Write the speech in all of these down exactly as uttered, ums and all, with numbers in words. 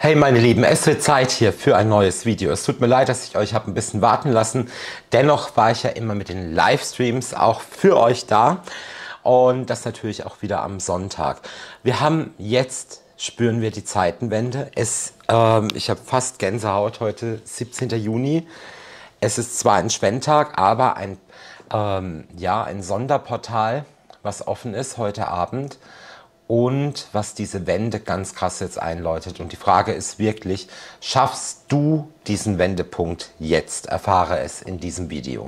Hey meine Lieben, es wird Zeit hier für ein neues Video. Es tut mir leid, dass ich euch habe ein bisschen warten lassen. Dennoch war ich ja immer mit den Livestreams auch für euch da. Und das natürlich auch wieder am Sonntag. Wir haben jetzt, spüren wir die Zeitenwende. Es, ähm, ich habe fast Gänsehaut, heute siebzehnter Juni. Es ist zwar ein Schwenntag, aber ein, ähm, ja, ein Sonderportal, was offen ist heute Abend. Und was diese Wende ganz krass jetzt einläutet. Und die Frage ist wirklich, schaffst du diesen Wendepunkt jetzt? Erfahre es in diesem Video.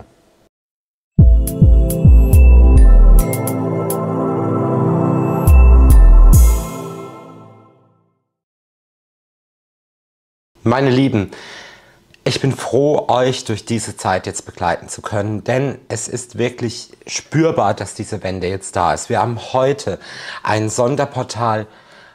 Meine Lieben, ich bin froh, euch durch diese Zeit jetzt begleiten zu können, denn es ist wirklich spürbar, dass diese Wende jetzt da ist. Wir haben heute ein Sonderportal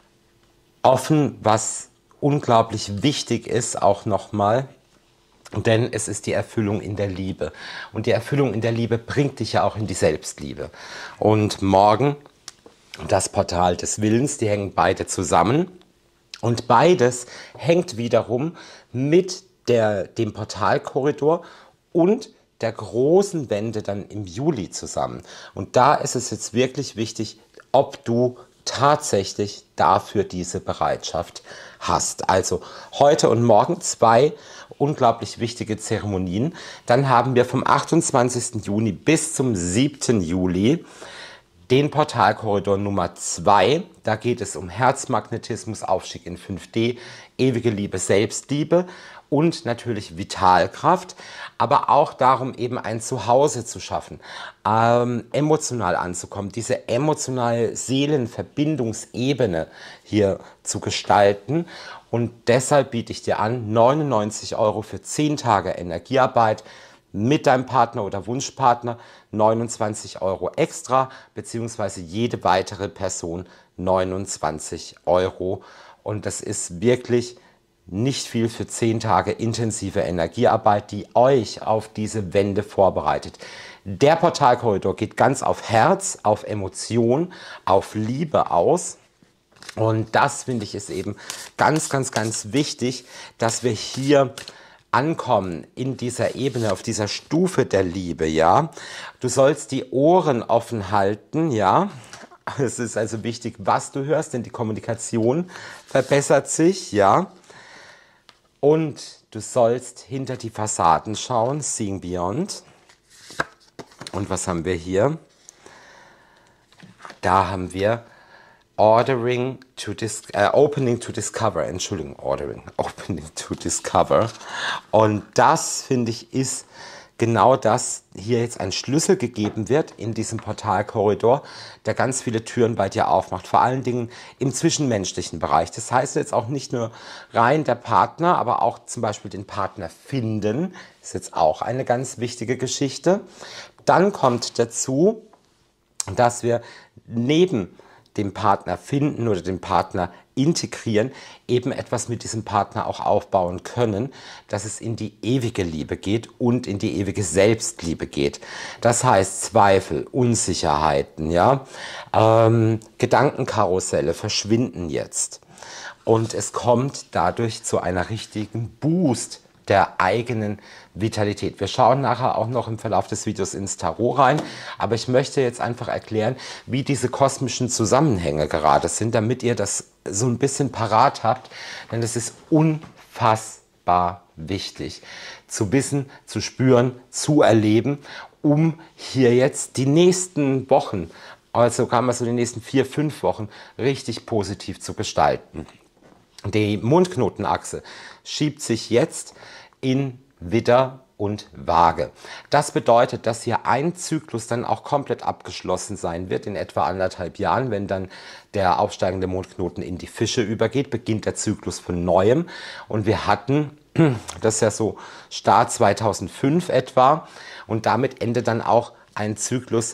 offen, was unglaublich wichtig ist, auch nochmal, denn es ist die Erfüllung in der Liebe. Und die Erfüllung in der Liebe bringt dich ja auch in die Selbstliebe. Und morgen das Portal des Willens, die hängen beide zusammen. Und beides hängt wiederum mit Der, dem Portalkorridor und der großen Wende dann im Juli zusammen. Und da ist es jetzt wirklich wichtig, ob du tatsächlich dafür diese Bereitschaft hast. Also heute und morgen zwei unglaublich wichtige Zeremonien. Dann haben wir vom achtundzwanzigsten Juni bis zum siebten Juli den Portalkorridor Nummer zwei. Da geht es um Herzmagnetismus, Aufstieg in fünf D, ewige Liebe, Selbstliebe und natürlich Vitalkraft, aber auch darum, eben ein Zuhause zu schaffen, ähm, emotional anzukommen, diese emotionale Seelenverbindungsebene hier zu gestalten. Und deshalb biete ich dir an, neunundneunzig Euro für zehn Tage Energiearbeit mit deinem Partner oder Wunschpartner, neunundzwanzig Euro extra, beziehungsweise jede weitere Person neunundzwanzig Euro. Und das ist wirklich nicht viel für zehn Tage intensive Energiearbeit, die euch auf diese Wende vorbereitet. Der Portalkorridor geht ganz auf Herz, auf Emotion, auf Liebe aus. Und das, finde ich, ist eben ganz, ganz, ganz wichtig, dass wir hier ankommen in dieser Ebene, auf dieser Stufe der Liebe, ja. Du sollst die Ohren offen halten, ja. Es ist also wichtig, was du hörst, denn die Kommunikation verbessert sich, ja. Und du sollst hinter die Fassaden schauen, Seeing Beyond. Und was haben wir hier? Da haben wir Ordering to dis äh, Opening to Discover, Entschuldigung, Ordering, Opening to Discover. Und das, finde ich, ist genau das, hier jetzt ein Schlüssel gegeben wird in diesem Portalkorridor, der ganz viele Türen bei dir aufmacht, vor allen Dingen im zwischenmenschlichen Bereich. Das heißt jetzt auch nicht nur rein der Partner, aber auch zum Beispiel den Partner finden, ist jetzt auch eine ganz wichtige Geschichte. Dann kommt dazu, dass wir neben dem Partner finden oder den Partner integrieren, eben etwas mit diesem Partner auch aufbauen können, dass es in die ewige Liebe geht und in die ewige Selbstliebe geht. Das heißt, Zweifel, Unsicherheiten, ja, ähm, Gedankenkarusselle verschwinden jetzt. Und es kommt dadurch zu einer richtigen Boost der eigenen Vitalität. Wir schauen nachher auch noch im Verlauf des Videos ins Tarot rein, aber ich möchte jetzt einfach erklären, wie diese kosmischen Zusammenhänge gerade sind, damit ihr das so ein bisschen parat habt, denn es ist unfassbar wichtig zu wissen, zu spüren, zu erleben, um hier jetzt die nächsten Wochen, also kann man so die nächsten vier, fünf Wochen richtig positiv zu gestalten. Die Mondknotenachse schiebt sich jetzt in Widder und Waage. Das bedeutet, dass hier ein Zyklus dann auch komplett abgeschlossen sein wird, in etwa anderthalb Jahren. Wenn dann der aufsteigende Mondknoten in die Fische übergeht, beginnt der Zyklus von Neuem. Und wir hatten, das ist ja so Start zweitausendfünf etwa, und damit endet dann auch ein Zyklus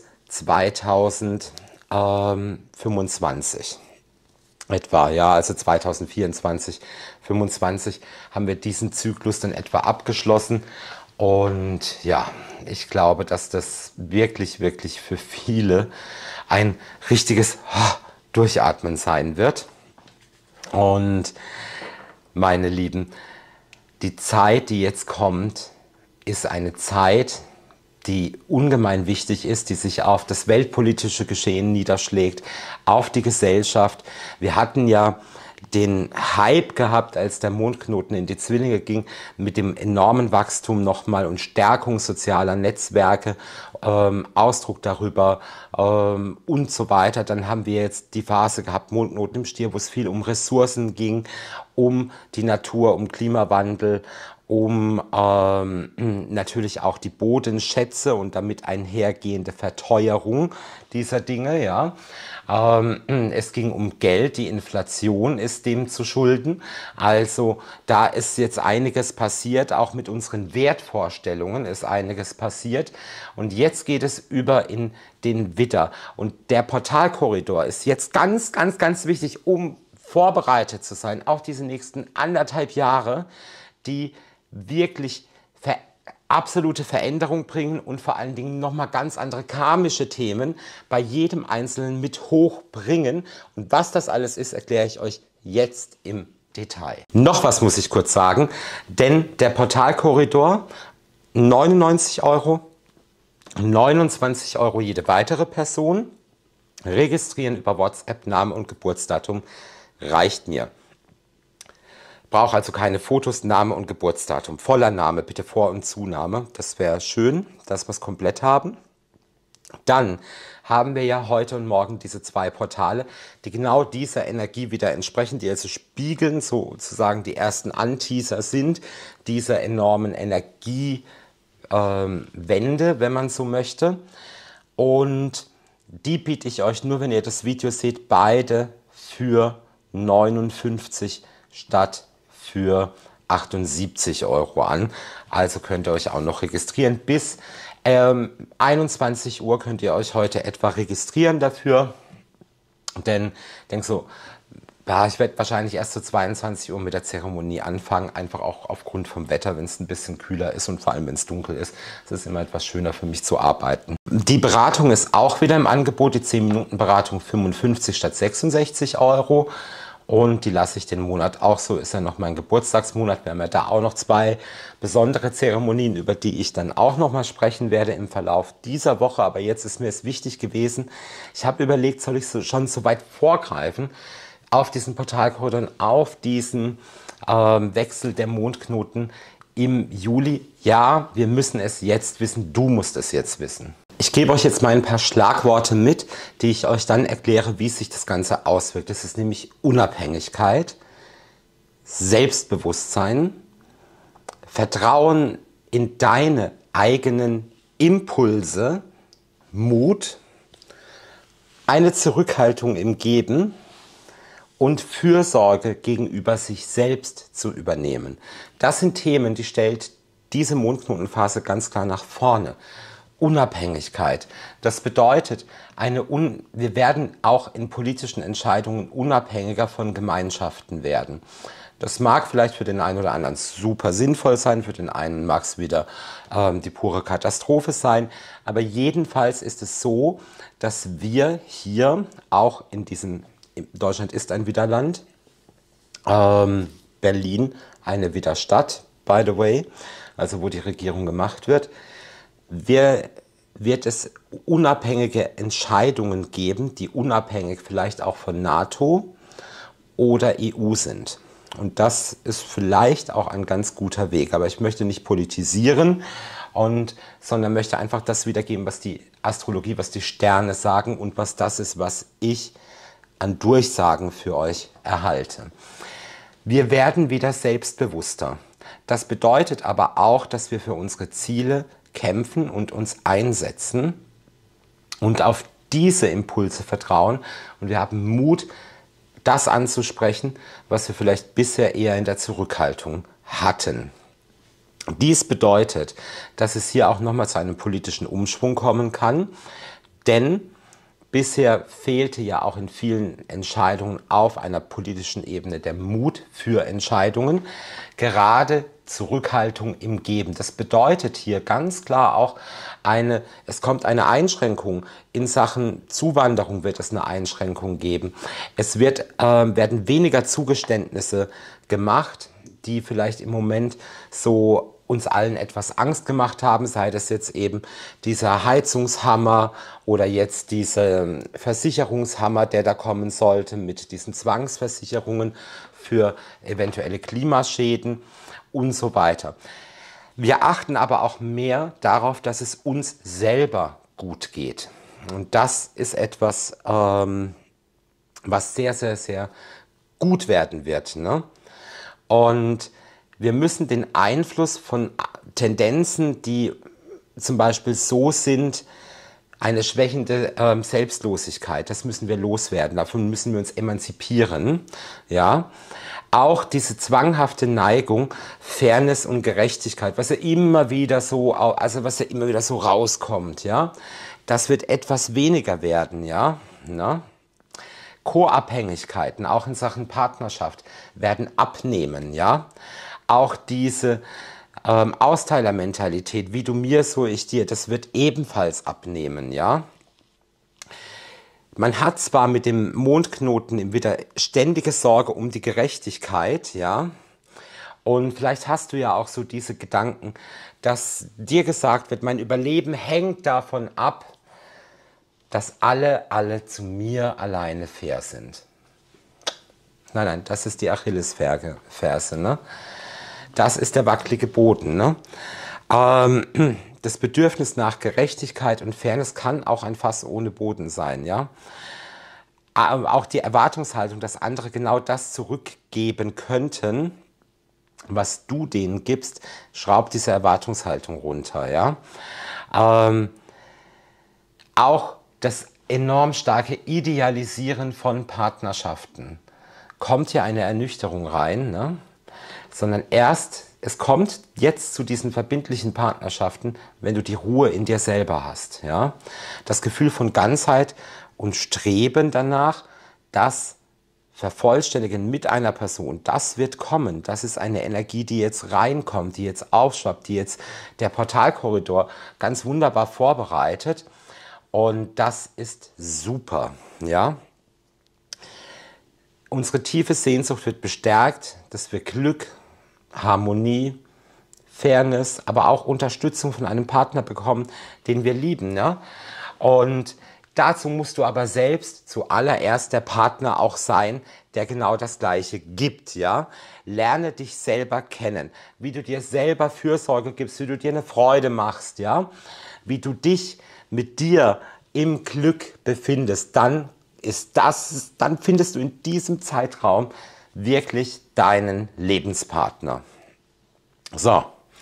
zweitausendfünfundzwanzig. Etwa, ja, also zweitausendvierundzwanzig, fünfundzwanzig haben wir diesen Zyklus dann etwa abgeschlossen. Und ja, ich glaube, dass das wirklich, wirklich für viele ein richtiges Durchatmen sein wird. Und meine Lieben, die Zeit, die jetzt kommt, ist eine Zeit, die ungemein wichtig ist, die sich auf das weltpolitische Geschehen niederschlägt, auf die Gesellschaft. Wir hatten ja den Hype gehabt, als der Mondknoten in die Zwillinge ging, mit dem enormen Wachstum nochmal und Stärkung sozialer Netzwerke, ähm, Ausdruck darüber ähm, und so weiter. Dann haben wir jetzt die Phase gehabt, Mondknoten im Stier, wo es viel um Ressourcen ging, um die Natur, um Klimawandel, um ähm, natürlich auch die Bodenschätze und damit einhergehende Verteuerung dieser Dinge, ja. Ähm, es ging um Geld, die Inflation ist dem zu schulden. Also da ist jetzt einiges passiert, auch mit unseren Wertvorstellungen ist einiges passiert. Und jetzt geht es über in den Widder. Und der Portalkorridor ist jetzt ganz, ganz, ganz wichtig, um vorbereitet zu sein auf diese nächsten anderthalb Jahre, die wirklich ver absolute Veränderung bringen und vor allen Dingen nochmal ganz andere karmische Themen bei jedem Einzelnen mit hochbringen. Und was das alles ist, erkläre ich euch jetzt im Detail. Noch was muss ich kurz sagen, denn der Portalkorridor, neunundneunzig Euro, neunundzwanzig Euro jede weitere Person, registrieren über WhatsApp, Name und Geburtsdatum reicht mir. Brauche also keine Fotos, Name und Geburtsdatum. Voller Name, bitte Vor- und Zunahme. Das wäre schön, dass wir es komplett haben. Dann haben wir ja heute und morgen diese zwei Portale, die genau dieser Energie wieder entsprechen, die also spiegeln, sozusagen die ersten Anteaser sind, dieser enormen Energiewende, ähm, wenn man so möchte. Und die biete ich euch nur, wenn ihr das Video seht, beide für neunundfünfzig statt für achtundsiebzig Euro an. Also könnt ihr euch auch noch registrieren. Bis ähm, einundzwanzig Uhr könnt ihr euch heute etwa registrieren dafür. Denn ich denke so, ja, ich werde wahrscheinlich erst zu zweiundzwanzig Uhr mit der Zeremonie anfangen. Einfach auch aufgrund vom Wetter, wenn es ein bisschen kühler ist und vor allem, wenn es dunkel ist. Es ist immer etwas schöner für mich zu arbeiten. Die Beratung ist auch wieder im Angebot. Die zehn Minuten Beratung fünfundfünfzig statt sechsundsechzig Euro. Und die lasse ich den Monat auch so, ist ja noch mein Geburtstagsmonat. Wir haben ja da auch noch zwei besondere Zeremonien, über die ich dann auch noch mal sprechen werde im Verlauf dieser Woche. Aber jetzt ist mir es wichtig gewesen, ich habe überlegt, soll ich so, schon so weit vorgreifen auf diesen Portalkorridor, auf diesen ähm, Wechsel der Mondknoten im Juli. Ja, wir müssen es jetzt wissen, du musst es jetzt wissen. Ich gebe euch jetzt mal ein paar Schlagworte mit, die ich euch dann erkläre, wie sich das Ganze auswirkt. Das ist nämlich Unabhängigkeit, Selbstbewusstsein, Vertrauen in deine eigenen Impulse, Mut, eine Zurückhaltung im Geben und Fürsorge gegenüber sich selbst zu übernehmen. Das sind Themen, die stellt diese Mondknotenphase ganz klar nach vorne. Unabhängigkeit. Das bedeutet, eine Un wir werden auch in politischen Entscheidungen unabhängiger von Gemeinschaften werden. Das mag vielleicht für den einen oder anderen super sinnvoll sein, für den einen mag es wieder ähm, die pure Katastrophe sein. Aber jedenfalls ist es so, dass wir hier auch in diesem, Deutschland ist ein Widderland, ähm, Berlin eine Widderstadt, by the way, also wo die Regierung gemacht wird, Wir, wird es unabhängige Entscheidungen geben, die unabhängig vielleicht auch von NATO oder E U sind. Und das ist vielleicht auch ein ganz guter Weg. Aber ich möchte nicht politisieren, und, sondern möchte einfach das wiedergeben, was die Astrologie, was die Sterne sagen und was das ist, was ich an Durchsagen für euch erhalte. Wir werden wieder selbstbewusster. Das bedeutet aber auch, dass wir für unsere Ziele kämpfen und uns einsetzen und auf diese Impulse vertrauen. Und wir haben Mut, das anzusprechen, was wir vielleicht bisher eher in der Zurückhaltung hatten. Dies bedeutet, dass es hier auch nochmal zu einem politischen Umschwung kommen kann, denn bisher fehlte ja auch in vielen Entscheidungen auf einer politischen Ebene der Mut für Entscheidungen. Gerade Zurückhaltung im Geben. Das bedeutet hier ganz klar auch eine, es kommt eine Einschränkung. In Sachen Zuwanderung wird es eine Einschränkung geben. Es wird, äh, werden weniger Zugeständnisse gemacht, die vielleicht im Moment so uns allen etwas Angst gemacht haben, sei das jetzt eben dieser Heizungshammer oder jetzt dieser Versicherungshammer, der da kommen sollte mit diesen Zwangsversicherungen für eventuelle Klimaschäden und so weiter. Wir achten aber auch mehr darauf, dass es uns selber gut geht. Und das ist etwas, ähm, was sehr, sehr, sehr gut werden wird, ne? Und wir müssen den Einfluss von Tendenzen, die zum Beispiel so sind, eine schwächende ähm, Selbstlosigkeit, das müssen wir loswerden, davon müssen wir uns emanzipieren, ja. Auch diese zwanghafte Neigung, Fairness und Gerechtigkeit, was ja immer wieder so, also was ja immer wieder so rauskommt, ja, das wird etwas weniger werden, ja, ne? Co-Abhängigkeiten, auch in Sachen Partnerschaft, werden abnehmen, ja. Auch diese ähm, Austeilermentalität, wie du mir, so ich dir, das wird ebenfalls abnehmen, ja. Man hat zwar mit dem Mondknoten im Widder ständige Sorge um die Gerechtigkeit, ja. Und vielleicht hast du ja auch so diese Gedanken, dass dir gesagt wird, mein Überleben hängt davon ab, dass alle, alle zu mir alleine fair sind. Nein, nein, das ist die Achillesferse, ne? Das ist der wackelige Boden, ne? Ähm, das Bedürfnis nach Gerechtigkeit und Fairness kann auch ein Fass ohne Boden sein, ja? Aber auch die Erwartungshaltung, dass andere genau das zurückgeben könnten, was du denen gibst, schraubt diese Erwartungshaltung runter, ja? Ähm, auch das enorm starke Idealisieren von Partnerschaften. Kommt hier eine Ernüchterung rein, ne? Sondern erst, es kommt jetzt zu diesen verbindlichen Partnerschaften, wenn du die Ruhe in dir selber hast, ja? Das Gefühl von Ganzheit und Streben danach, das Vervollständigen mit einer Person, das wird kommen. Das ist eine Energie, die jetzt reinkommt, die jetzt aufschwappt, die jetzt der Portalkorridor ganz wunderbar vorbereitet. Und das ist super, ja. Unsere tiefe Sehnsucht wird bestärkt, dass wir Glück, Harmonie, Fairness, aber auch Unterstützung von einem Partner bekommen, den wir lieben, ja. Und dazu musst du aber selbst zuallererst der Partner auch sein, der genau das Gleiche gibt, ja. Lerne dich selber kennen, wie du dir selber Fürsorge gibst, wie du dir eine Freude machst, ja. Wie du dich mit dir im Glück befindest, dann ist das, dann findest du in diesem Zeitraum wirklich deinen Lebenspartner. So,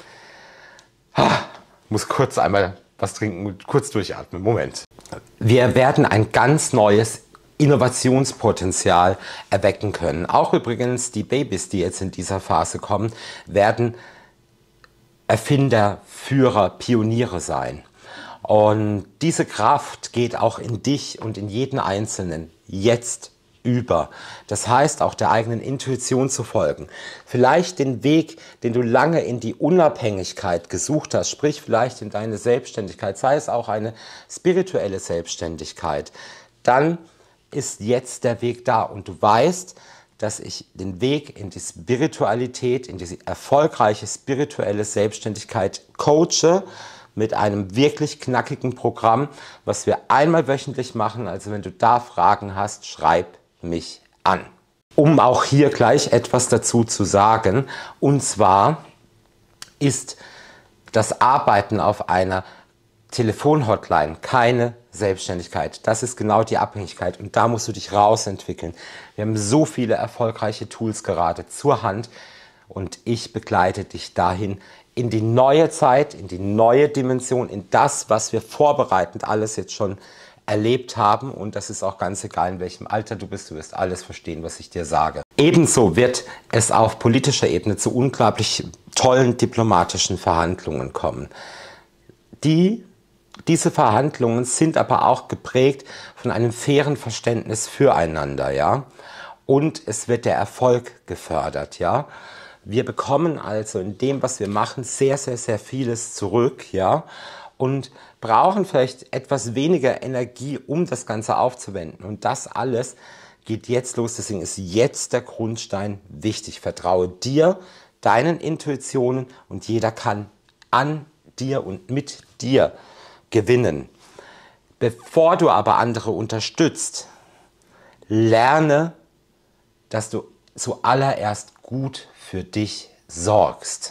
muss kurz einmal was trinken, kurz durchatmen. Moment. Wir werden ein ganz neues Innovationspotenzial erwecken können. Auch übrigens die Babys, die jetzt in dieser Phase kommen, werden Erfinder, Führer, Pioniere sein. Und diese Kraft geht auch in dich und in jeden Einzelnen jetzt über. Das heißt, auch der eigenen Intuition zu folgen. Vielleicht den Weg, den du lange in die Unabhängigkeit gesucht hast, sprich vielleicht in deine Selbstständigkeit, sei es auch eine spirituelle Selbstständigkeit, dann ist jetzt der Weg da und du weißt, dass ich den Weg in die Spiritualität, in diese erfolgreiche spirituelle Selbstständigkeit coache, mit einem wirklich knackigen Programm, was wir einmal wöchentlich machen. Also wenn du da Fragen hast, schreib mich an. Um auch hier gleich etwas dazu zu sagen, und zwar ist das Arbeiten auf einer Telefonhotline keine Selbstständigkeit. Das ist genau die Abhängigkeit und da musst du dich rausentwickeln. Wir haben so viele erfolgreiche Tools gerade zur Hand und ich begleite dich dahin, in die neue Zeit, in die neue Dimension, in das, was wir vorbereitend alles jetzt schon erlebt haben. Und das ist auch ganz egal, in welchem Alter du bist, du wirst alles verstehen, was ich dir sage. Ebenso wird es auf politischer Ebene zu unglaublich tollen diplomatischen Verhandlungen kommen. Die, diese Verhandlungen sind aber auch geprägt von einem fairen Verständnis füreinander, ja. Und es wird der Erfolg gefördert, ja. Wir bekommen also in dem, was wir machen, sehr, sehr, sehr vieles zurück, ja, und brauchen vielleicht etwas weniger Energie, um das Ganze aufzuwenden. Und das alles geht jetzt los, deswegen ist jetzt der Grundstein wichtig. Vertraue dir, deinen Intuitionen und jeder kann an dir und mit dir gewinnen. Bevor du aber andere unterstützt, lerne, dass du zuallererst gut für dich sorgst.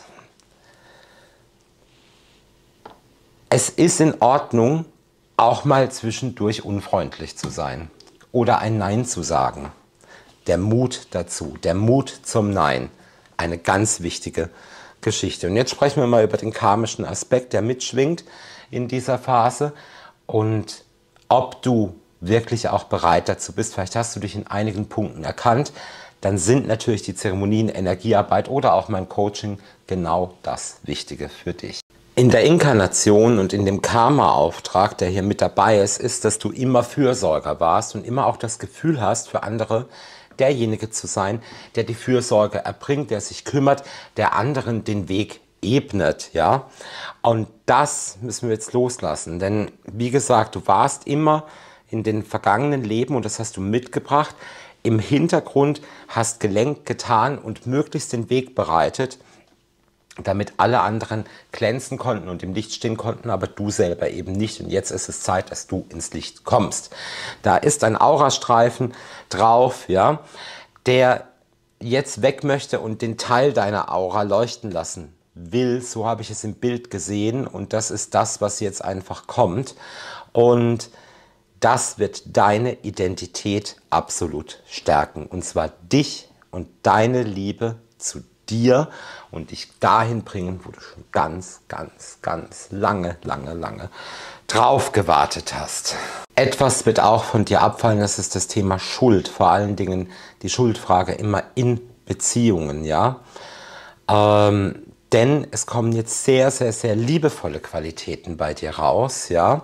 Es ist in Ordnung, auch mal zwischendurch unfreundlich zu sein oder ein Nein zu sagen. Der Mut dazu, der Mut zum Nein, eine ganz wichtige Geschichte. Und jetzt sprechen wir mal über den karmischen Aspekt, der mitschwingt in dieser Phase und ob du wirklich auch bereit dazu bist. Vielleicht hast du dich in einigen Punkten erkannt. Dann sind natürlich die Zeremonien, Energiearbeit oder auch mein Coaching genau das Wichtige für dich. In der Inkarnation und in dem Karma-Auftrag, der hier mit dabei ist, ist, dass du immer Fürsorger warst und immer auch das Gefühl hast, für andere derjenige zu sein, der die Fürsorge erbringt, der sich kümmert, der anderen den Weg ebnet, ja. Und das müssen wir jetzt loslassen, denn wie gesagt, du warst immer in den vergangenen Leben, und das hast du mitgebracht, im Hintergrund, hast gelenkt, getan und möglichst den Weg bereitet, damit alle anderen glänzen konnten und im Licht stehen konnten, aber du selber eben nicht. Und jetzt ist es Zeit, dass du ins Licht kommst. Da ist ein Aurastreifen drauf, ja, der jetzt weg möchte und den Teil deiner Aura leuchten lassen will. So habe ich es im Bild gesehen und das ist das, was jetzt einfach kommt. Und das wird deine Identität absolut stärken. Und zwar dich und deine Liebe zu dir. dir und dich dahin bringen, wo du schon ganz, ganz, ganz lange, lange, lange drauf gewartet hast. Etwas wird auch von dir abfallen, das ist das Thema Schuld, vor allen Dingen die Schuldfrage immer in Beziehungen, ja. Ähm, denn es kommen jetzt sehr, sehr, sehr liebevolle Qualitäten bei dir raus, ja.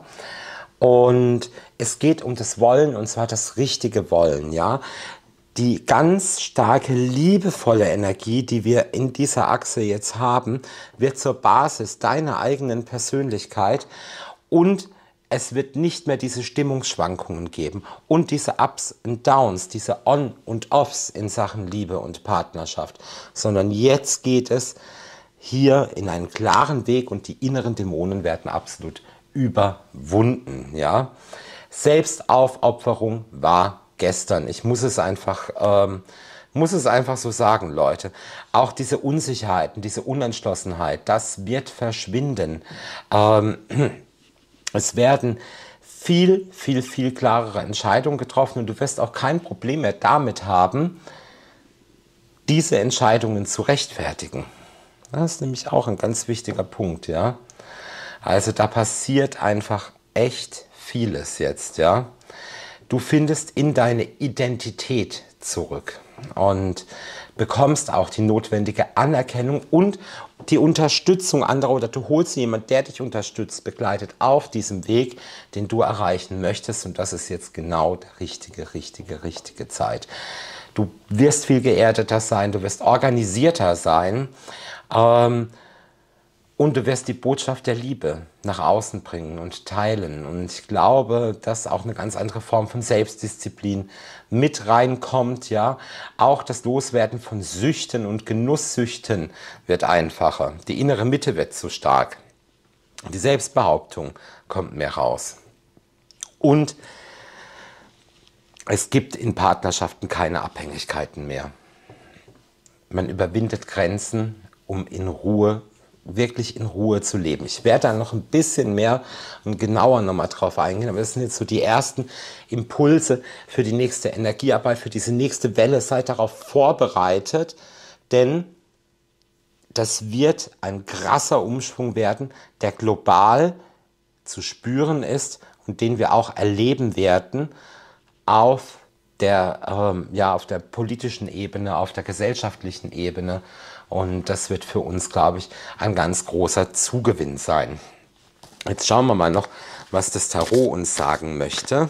Und es geht um das Wollen, und zwar das richtige Wollen, ja. Die ganz starke, liebevolle Energie, die wir in dieser Achse jetzt haben, wird zur Basis deiner eigenen Persönlichkeit und es wird nicht mehr diese Stimmungsschwankungen geben und diese Ups und Downs, diese On- und Offs in Sachen Liebe und Partnerschaft, sondern jetzt geht es hier in einen klaren Weg und die inneren Dämonen werden absolut überwunden. Ja? Selbstaufopferung war gestern. Ich muss es einfach, ähm, muss es einfach so sagen, Leute. Auch diese Unsicherheiten, diese Unentschlossenheit, das wird verschwinden. Ähm, es werden viel, viel, viel klarere Entscheidungen getroffen und du wirst auch kein Problem mehr damit haben, diese Entscheidungen zu rechtfertigen. Das ist nämlich auch ein ganz wichtiger Punkt, ja. Also da passiert einfach echt vieles jetzt, ja. Du findest in deine Identität zurück und bekommst auch die notwendige Anerkennung und die Unterstützung anderer oder du holst jemanden, der dich unterstützt, begleitet auf diesem Weg, den du erreichen möchtest und das ist jetzt genau die richtige, richtige, richtige Zeit. Du wirst viel geerdeter sein, du wirst organisierter sein, ähm, und du wirst die Botschaft der Liebe nach außen bringen und teilen. Und ich glaube, dass auch eine ganz andere Form von Selbstdisziplin mit reinkommt. Ja? Auch das Loswerden von Süchten und Genusssüchten wird einfacher. Die innere Mitte wird zu stark. Die Selbstbehauptung kommt mehr raus. Und es gibt in Partnerschaften keine Abhängigkeiten mehr. Man überwindet Grenzen, um in Ruhe wirklich in Ruhe zu leben. Ich werde da noch ein bisschen mehr und genauer nochmal drauf eingehen, aber das sind jetzt so die ersten Impulse für die nächste Energiearbeit, für diese nächste Welle. Seid darauf vorbereitet, denn das wird ein krasser Umschwung werden, der global zu spüren ist und den wir auch erleben werden auf der, ähm, ja, auf der politischen Ebene, auf der gesellschaftlichen Ebene. Und das wird für uns, glaube ich, ein ganz großer Zugewinn sein. Jetzt schauen wir mal noch, was das Tarot uns sagen möchte.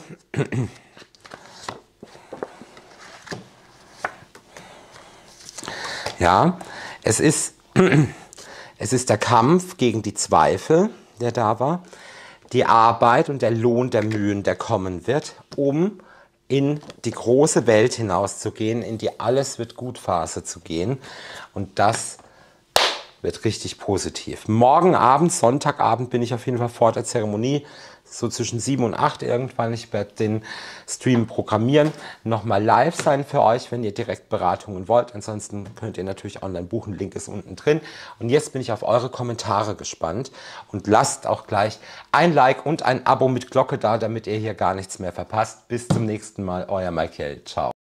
Ja, Es ist, es ist der Kampf gegen die Zweifel, der da war, die Arbeit und der Lohn der Mühen, der kommen wird, um in die große Welt hinauszugehen, in die Alles-wird-gut-Phase zu gehen. Und das wird richtig positiv. Morgen Abend, Sonntagabend, bin ich auf jeden Fall vor der Zeremonie, so zwischen sieben und acht irgendwann. Ich werde den Stream programmieren, nochmal live sein für euch, wenn ihr direkt Beratungen wollt. Ansonsten könnt ihr natürlich online buchen, Link ist unten drin. Und jetzt bin ich auf eure Kommentare gespannt und lasst auch gleich ein Like und ein Abo mit Glocke da, damit ihr hier gar nichts mehr verpasst. Bis zum nächsten Mal, euer Michael. Ciao.